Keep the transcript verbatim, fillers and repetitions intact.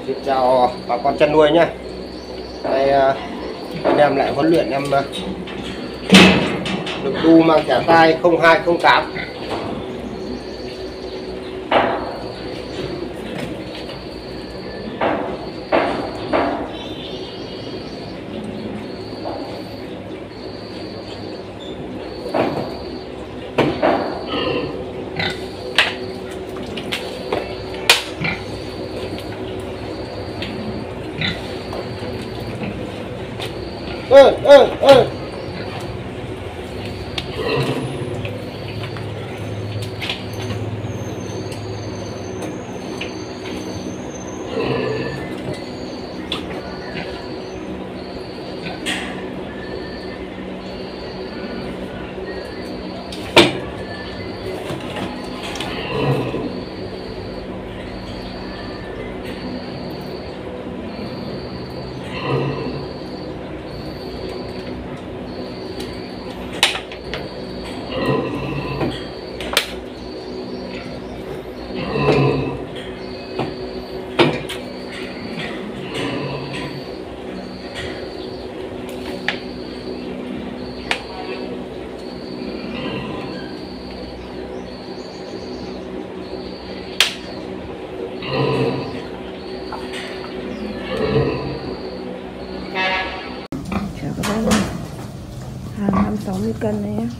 Xin chào bà con chăn nuôi nhé. Đây anh em lại huấn luyện em được đu mang thẻ tai không hai không tám. ơ ơ ơ hàng sáu mươi cân này nhé.